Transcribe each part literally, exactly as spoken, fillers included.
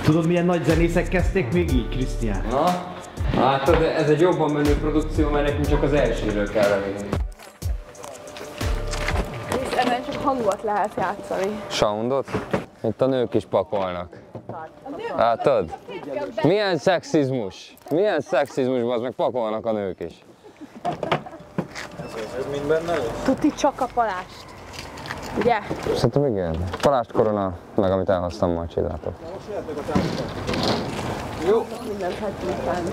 Tudod, milyen nagy zenészek kezdték még így, Krisztián? Na, látod, ez egy jobban menő produkció, mert nekünk csak az elsőről kell elérni. És ebben csak hangot lehet játszani. Soundot? Itt a nők is pakolnak. Látod? Milyen szexizmus? Milyen szexizmus, az meg pakolnak a nők is. Ez mind benne lesz? Tuti csak a palást. Ugye? Szerintem igen. Palást korona, meg amit elhoztam, majd csináltok. Jó. Mindent hagyjunk tenni.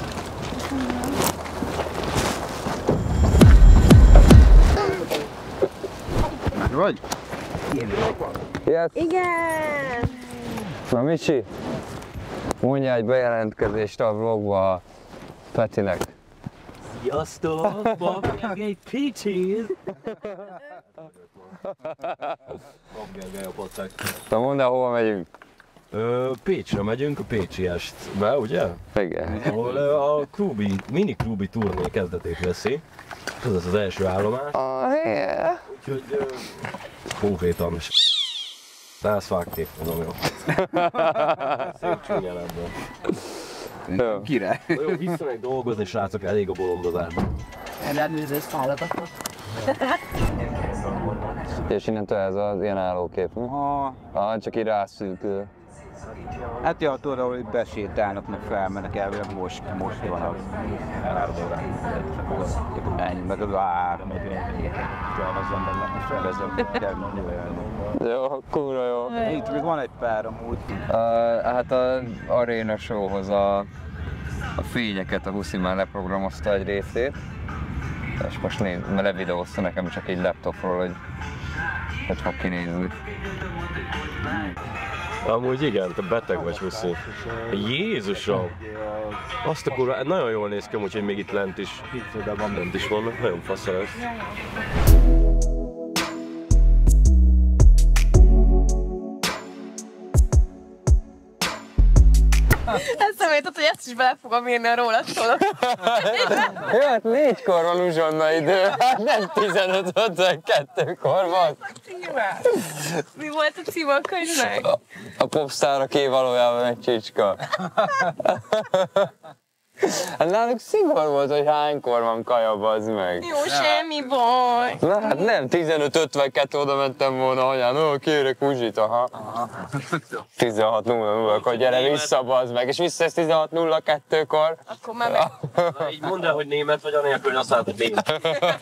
Már vagy? Yes. Igen! Na Micsi, mondja egy bejelentkezést a vlogba a Petinek. Sziasztok! Babgergely egy picit! Babgergely a pacák. Na mondd el, hova megyünk? Ö, Pécsre megyünk, a Pécsi Estbe, ugye? Igen. Ahol a klubi, mini klubi turné kezdetét veszi. Ez az az első állomás. Oh, yeah. Úgyhogy ö, konkrétan rászvágték, mondom, jó. Szép csúnyán ebből. Király. Jó, visszamegy dolgozni, srácok, elég a bolondozásban. Ellenőrzés szállatokat. És innentől ez az ilyen állókép, mi? Ha, Ah, csak így rászűkül. hát ja, tudod, ahol itt besétálnak, meg felmennek elvileg most, most van az. Ennyi, meg az ára, meg Jó, kurva jó. itt még van egy pár amúgy. Uh, hát az Arena Showhoz a, a fényeket a Huszi már leprogramozta egy részét. És most néz, levideózta nekem csak egy laptopról, hogy hogy fog kinézni. Amúgy igen, te beteg vagy, Huszi. Jézusom! Azt a kurva, nagyon jól néz ki, úgyhogy még itt lent is, lent is vannak, nagyon fasz lesz. Eszembe jutott, hogy ezt is bele fogom írni a rólad szólok. Jó, hát négykor van uzsonna idő, hát nem tizenöt ötvenkettőkor van. Mi volt a cím a könyvnek? A, a popstar, aki valójában egy csicska. Hát náluk szigorú volt, hogy hánykor van kaja, bazd meg. Jó, semmi baj. Na hát nem, tizenöt ötvenkettő oda mentem volna anyán, ó, kérek uzsit, aha. tizenhat nulla nulla-kor gyere vissza, bazd meg, és visszajössz tizenhat nulla kettőkor. Akkor már meg... Na, így mondd el, hogy német vagy, anélkül, hogy azt látod, hogy német.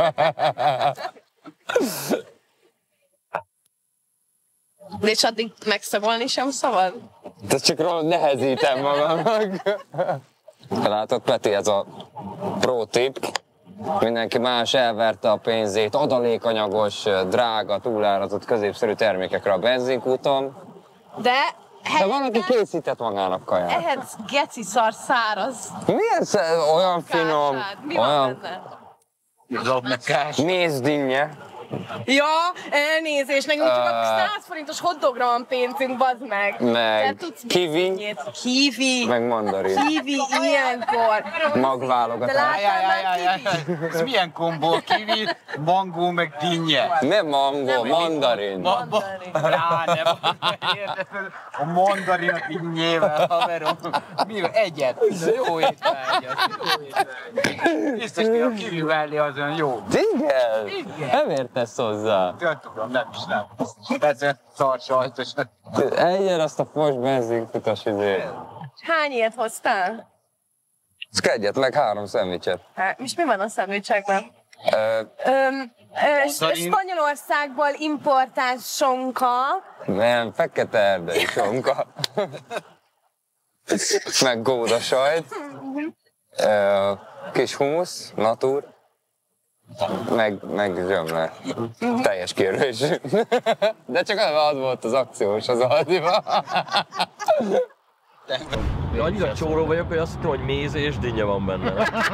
De és addig megszagolni sem szabad? De csak róla nehezítem magamnak. Látod, Peti, ez a pro tip. Mindenki más elverte a pénzét adalékanyagos, drága, túlárazott, középszerű termékekre a benzinkúton. De... De van, aki készített magának kaját. Ehhez geci szar száraz. Milyen sze- olyan finom, Mi van olyan benne? mézdinnye. Ja, elnézést, nekünk csak a száz forintos hotdogra van pénzünk, bazd meg. Meg kiwi, Kiwi. meg mandarin. Kiwi ilyenkor. De Magválogatás. láttál már kiwi? Ez milyen kombó? Kiwi, mangó, meg dinnye. Nem mangó, mandarin. Ma, ma, rá, nem. A mandarin a dinnyével, haverom. Mivel? Egyet. Jó étvágyat. Jó étvágyat. Biztos, hogy a kiwi mellé az olyan jó. Igen? Nem értesz hozzá. Nem tudom, nem is nem. Persze szar sajtos. Egyen azt a fos benzinkutas izét. Hány ilyet hoztál? Szkedjet, meg három szendvicset. Hát, és mi van a szendvicsekben? Ö, Öm, ö, Spanyolországból importált sonka. nem, fekete erdei sonka. Meg gódasajt. Ö, kis humusz, natur. Meg, meg zsömle. Teljes kérős. De csak az volt az akciós az Aldiba. Annyira csóró vagyok, hogy azt hittem, hogy méz és dinnye van benne.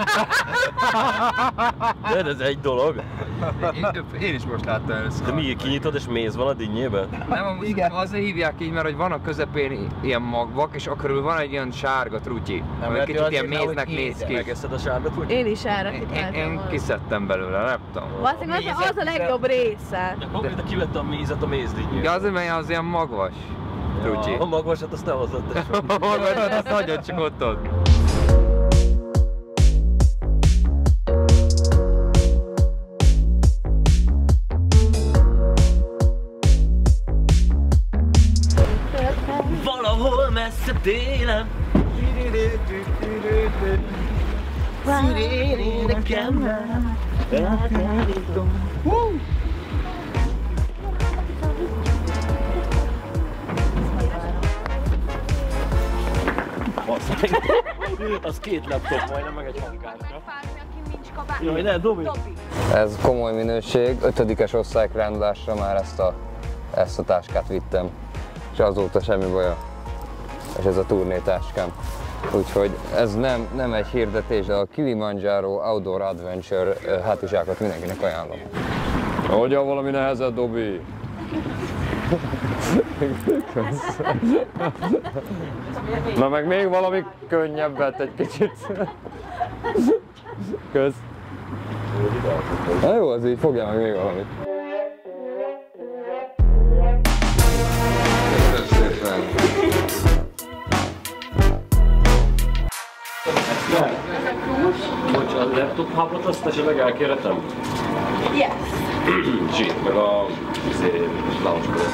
De ez egy dolog. Én, én is most láttam először. De mi, kinyitod és méz van a dinnyében? Nem, igen. Azért hívják így, mert hogy van a közepén ilyen magvak, és akkor van egy ilyen sárga trutyi, ami kicsit ilyen méznek néz ki. Megeszed a sárga trutyi? Én is erre Én, kitáltam. én kiszedtem belőle, nem tudom. Valószínűleg az a legjobb része. De konkrétan kivette a mézet a mézdinnye. De azért, mert az ilyen magvas. Trutyi. A magasat azt ne hozott, tesó. A magasat azt nagyon csak ott ott. Valahol messze télen szürén énekemmel eltállítom. Az két laptop majdnem, meg egy hangkártya. Jaj, ne, Dobi! Ez komoly minőség, ötödikes osztályrendlásra már ezt a, ezt a táskát vittem. És azóta semmi baja. És ez a turnétáskám. Úgyhogy ez nem, nem egy hirdetés, de a Kilimanjaro Outdoor Adventure hátizsákot mindenkinek ajánlom. Hogyan valami nehezebb, Dobi? Na meg még valami könnyebbet egy kicsit. Kösz. Na jó, az így fogjál meg még valamit. Köszönöm szépen. Bocsánat, a laptop hubot azt esetleg elkérhetem? Yes. Zsít, meg a launchpad.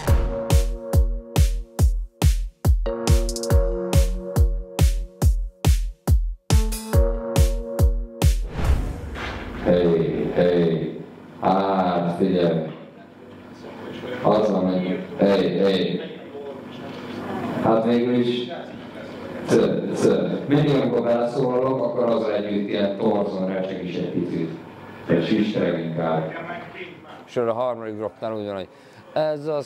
Hey, hey, hát figyelj! Az van, hogy hey, hey! Hát végül is c, c. Mindig amikor beleszólalok, akkor az együtt ilyen torzon recseg is egy picit. És istenek inkább. És a harmadik dropnál úgy van, hogy ez a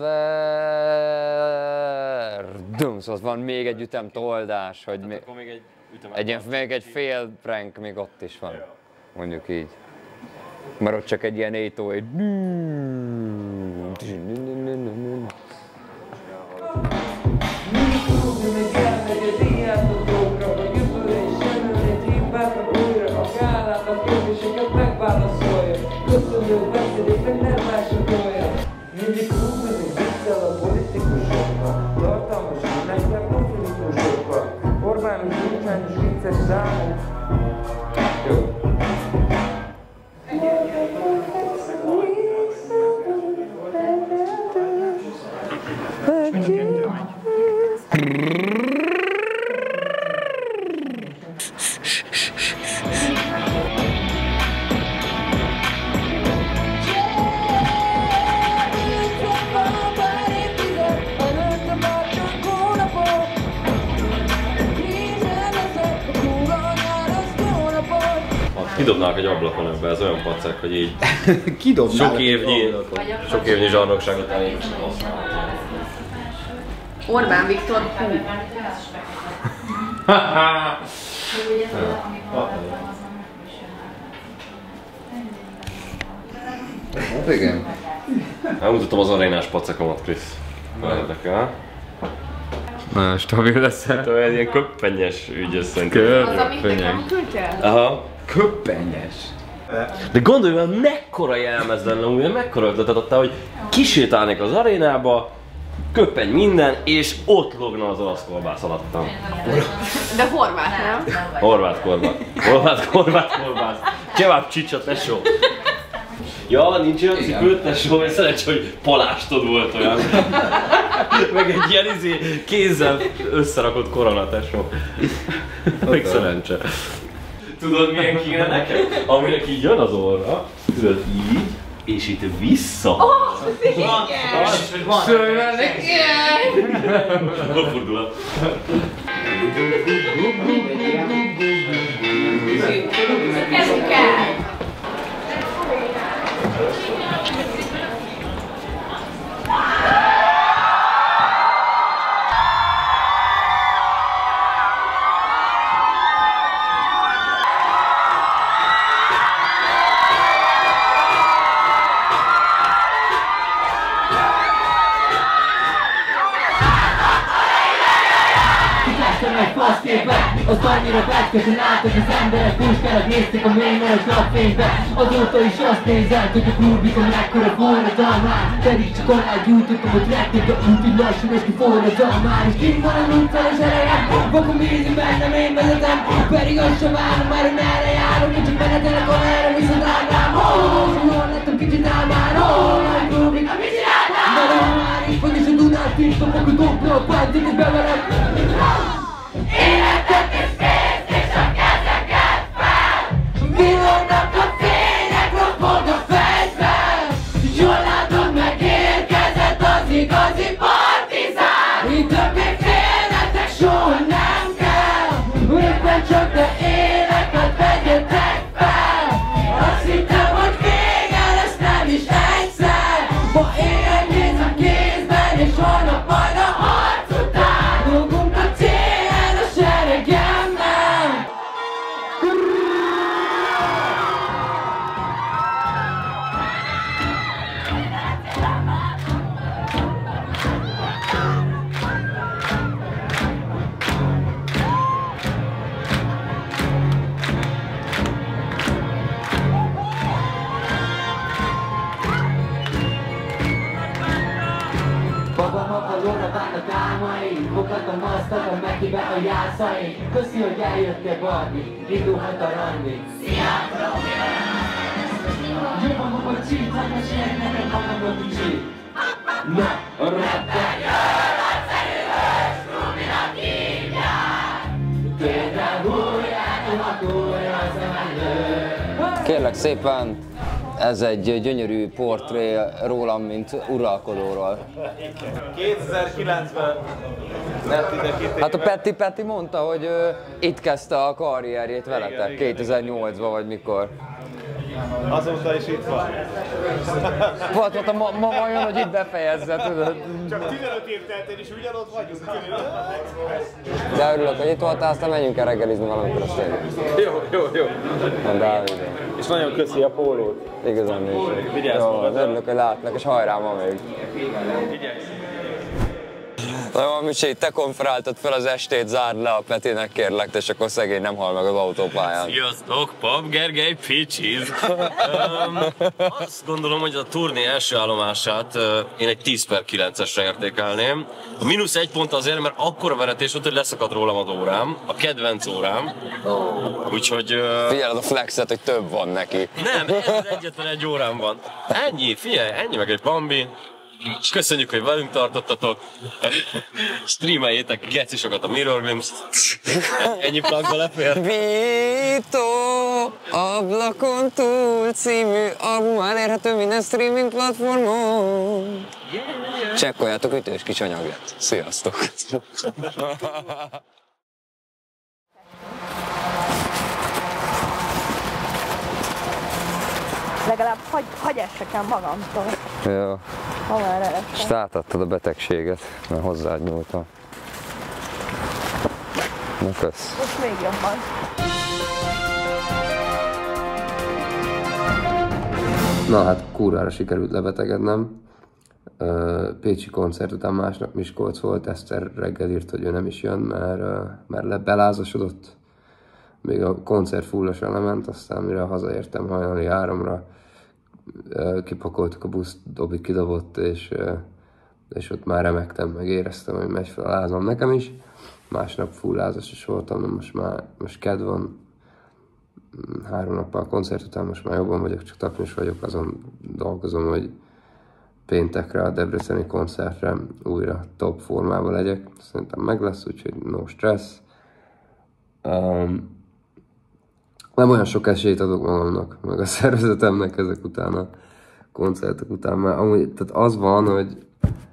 szaver... Dum, szóval van még egy ütem toldás, hogy még, még egy ütemet. egy, ilyen, még egy fél prank még ott is van. Mondjuk így. Mert ott csak egy ilyen öt nulla egy... Mindig húzni visszel a politikusokkal, tartalmas hírekkel, konfliktusokkal, Orbánus, Gyurcsányos, vicces számok. Jó. Kidobnák egy ablakon ebbe, ez olyan pacek, hogy így Kidobnál sok évnyi, sok évnyi zsarnokságot elég. Orbán Viktor, hú. Hát igen. Elmutatom az arénás pacekomat, Krisz. Érdekel. Nagyon stabil leszel. Hát olyan ilyen köppenyes ügy ez szerintem. Az, amit nekem küldtél? Aha. Köppenyes. De gondolj, hogy mekkora jelmez lenne, ugye mekkora ötletet adtál, hogy kisétálnék az arénába, köppeny minden, és ott logna az olasz kolbász alattam. De horvát, nem? Horvát kolbász. Horvát kolbász kolbász. Kebab csicsa, tesó. Ja, nincs olyan cipőt, tesó, mert szerencsé, hogy palástod volt olyan. Meg egy ilyen izé, kézzel összerakott korona, tesó. Meg szerencse. Tudod milyen kéne nekem? Aminek így jön az orra, tudod így, és itt vissza. Oh, igen! Szőlelnek, igen! Hol fordulat? Kezdjük el! játszani egy faszképet. Azt annyira fektek, hogy látod az emberek puskának nézték a mély magas napfénybe. Azóta is azt nézed, hogy a klubikon mekkora forradalmán. Pedig csak alá gyújtottam a trackot, de úgy, hogy lassan és ki forradalmán. És kint van a nuncális erejek, vakom ízi bennem, én vezetem. Pedig azt sem várom már, hogy merre járok. Én csak menetelek a helyre, viszont állám. Oh, jól lettem kicsit álmán. Oh, nagy klubik, mit csináltál? De ha már itt vagy és a Dunát tisztom, akkor dobra a pántit és bevelem. Életet és pénzt és a kezeket fel. Villognak a fények, ropog a fegyver. Jól látod, megérkezett az igazi partizán. Itt többé félnetek soha nem kell. Éppen csak te éleket vegyetek fel. Azt hittem, hogy vége lesz, nem is egyszer. Ma éjjel nézem kézben és holnap majd a harc után. Dolgunk a cél a seregemmel. Magamat a lóra bánnak álmaim. Fogadom azt, adom meg kibe a jászaim. Köszi, hogy eljöttél, Barbi, indulhat a randi. Szia, Probira! Jobban magad csít, hát mesélj nekem magamról kicsit. Na, a rapper jön, nagyszerű hős, Probinak hívják. Térdre hújják, a hatúrja az emelő. Kérlek szépen, ez egy gyönyörű portré rólam, mint uralkodóról. kétezer-kilencben lett ide kitérve. Hát a Peti Peti mondta, hogy ő itt kezdte a karrierjét veletek, kétezer-nyolcban vagy mikor. Azóta is itt van. Volt, volt a ma, ma jön, hogy itt befejezze, tudod. Csak tizenöt év teltél és ugyanott vagyunk. De örülök, hogy itt voltál, aztán menjünk el reggelizni valamikor a stényen. Jó, jó, jó. Mondd el, ide. És nagyon köszi a pólót. Igazán nincs. Vigyázz Jó, magadra. örülök, hogy látlak, és hajrá ma még. Vigyázz. Na jó, Micsi, te konferáltad fel az estét, zárd le a Petinek, kérlek, és akkor szegény nem hal meg az autópályán. Sziasztok, Pap Gergely, Picsiz. um, azt gondolom, hogy a turné első állomását uh, én egy tíz per kilencesre értékelném. A mínusz egy pont azért, mert akkora veretés volt, hogy leszakadt rólam az órám, a kedvenc órám. Úgyhogy... Uh, Figyeled a flexet, hogy több van neki. nem, ez az egyetlen egy órám van. Ennyi, figyelj, ennyi meg egy Bambi. Köszönjük, hogy velünk tartottatok. Streameljétek gecisokat a Mirror Games. Ennyi plakba lefér. Vito, ablakon túl című album elérhető minden streaming platformon. Csekkoljátok ütős kis anyagját. Sziasztok! Legalább hagy, hagy essek magamtól, Jó, ha már elesek. és átadtad a betegséget, mert hozzád nyúltam. Na kösz. Most még jobban. Na hát kurvára sikerült lebetegednem. Pécsi koncert után másnap Miskolc volt, Eszter reggel írt, hogy ő nem is jön, mert, mert belázasodott. Még a koncert fullosan lement, aztán mire hazaértem hajnali háromra, kipakoltuk a buszt, Dobi kidobott, és, és ott már remegtem, meg éreztem, hogy megy fel a lázam nekem is. Másnap full lázas is voltam, de most már most kedv van. Három nappal a koncert után most már jobban vagyok, csak tapnyos vagyok, azon dolgozom, hogy péntekre a debreceni koncertre újra top formában legyek. Szerintem meg lesz, úgyhogy no stress. Um, nem olyan sok esélyt adok magamnak, meg a szervezetemnek ezek után a koncertek után. Már amúgy, tehát az van, hogy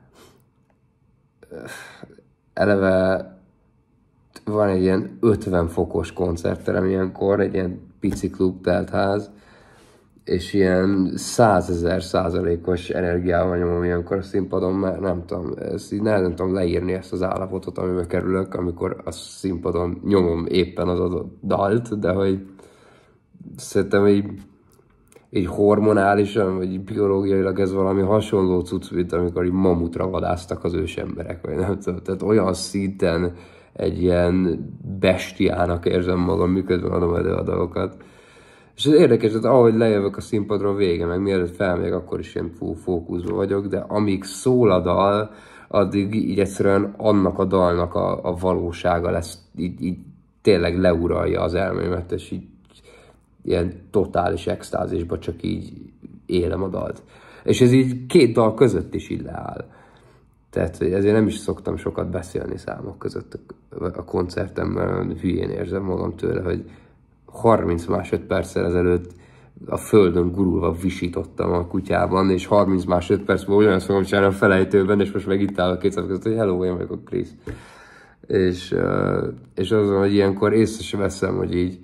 eleve van egy ilyen ötven fokos koncertterem ilyenkor, egy ilyen pici klub teltház, és ilyen százezer százalékos energiával nyomom ilyenkor a színpadon, mert nem tudom, ezt így nem tudom leírni ezt az állapotot, amiben kerülök, amikor a színpadon nyomom éppen az adott dalt, de hogy szerintem így, így hormonálisan, vagy így biológiailag ez valami hasonló cucc, mint amikor így mamutra vadáztak az ősemberek, vagy nem tudom, tehát olyan szinten egy ilyen bestiának érzem magam, miközben adom elő a dolgokat. És ez érdekes, hogy ahogy lejövök a színpadról vége, meg mielőtt felmegyek, akkor is ilyen full fókuszban vagyok, de amíg szól a dal, addig így egyszerűen annak a dalnak a, a valósága lesz, így, így tényleg leuralja az elmémet, és így ilyen totális extázisban csak így élem a dalt. És ez így két dal között is így leáll. Tehát ezért nem is szoktam sokat beszélni számok között a koncertemben, hülyén érzem magam tőle, hogy harminc másodperccel ezelőtt a földön gurulva visítottam a kutyában, és harminc másodperc múlva olyan fogom csinálni a felejtőben, és most meg itt áll a két szám között, hogy hello, én vagyok a Chris. És, és azon, hogy ilyenkor észre sem veszem, hogy így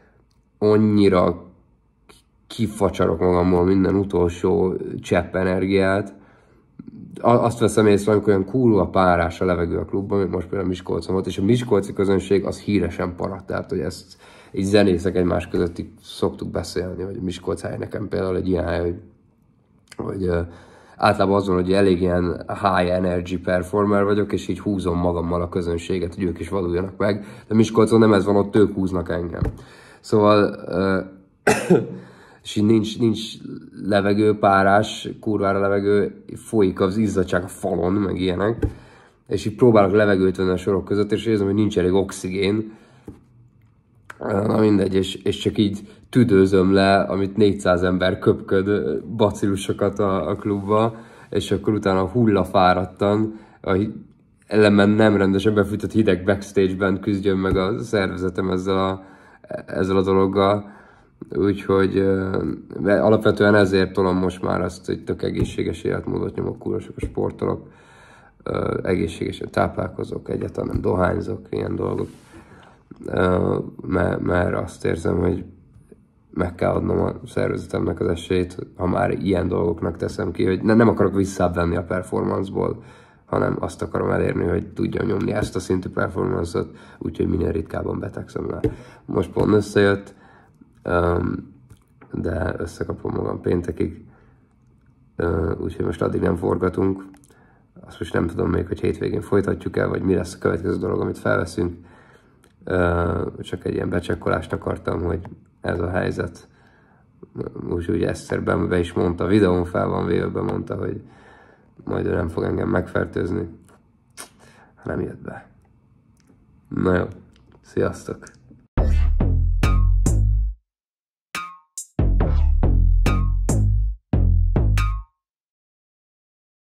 annyira kifacsarok magammal minden utolsó csepp energiát. Azt veszem észre, amikor olyan cool a párás a levegő a klubban, mint most például Miskolcon volt, és a miskolci közönség az híresen paradt, tehát hogy ezt így zenészek egymás között így szoktuk beszélni, hogy Miskolc hely nekem például egy ilyen hely, hogy, hogy uh, általában azon, hogy elég ilyen high energy performer vagyok, és így húzom magammal a közönséget, hogy ők is vaduljanak meg, de Miskolcon nem ez van, ott ők húznak engem. Szóval, uh, és így nincs, nincs levegő, párás, kurvára levegő, folyik az izzadság a falon, meg ilyenek, és így próbálok levegőt venni a sorok között, és érzem, hogy nincs elég oxigén. Na mindegy, és, és csak így tüdőzöm le, amit négyszáz ember köpköd bacillusokat a, a klubba, és akkor utána hullafáradtan, ellenben nem rendesen befűtött hideg backstage-ben küzdjön meg a szervezetem ezzel a, ezzel a dologgal. Úgyhogy alapvetően ezért tolom most már azt, hogy tök egészséges életmódot nyomok, kurva sokat sportolok, egészségesen táplálkozok, egyáltalán nem dohányzok, ilyen dolgok. Mert, mert azt érzem, hogy meg kell adnom a szervezetemnek az esélyt, ha már ilyen dolgoknak teszem ki, hogy ne, nem akarok visszávenni a performanceból, hanem azt akarom elérni, hogy tudjam nyomni ezt a szintű performance-ot, úgyhogy minél ritkábban betegszem le. Most pont összejött, de összekapom magam péntekig, úgyhogy most addig nem forgatunk. Azt most nem tudom még, hogy hétvégén folytatjuk el, vagy mi lesz a következő dolog, amit felveszünk. Csak egy ilyen becsekkolást akartam, hogy ez a helyzet. Úgyhogy Eszterben be is mondta, a videón fel van véve, bemondta, hogy majd ő nem fog engem megfertőzni. Nem jött be. Na jó, sziasztok!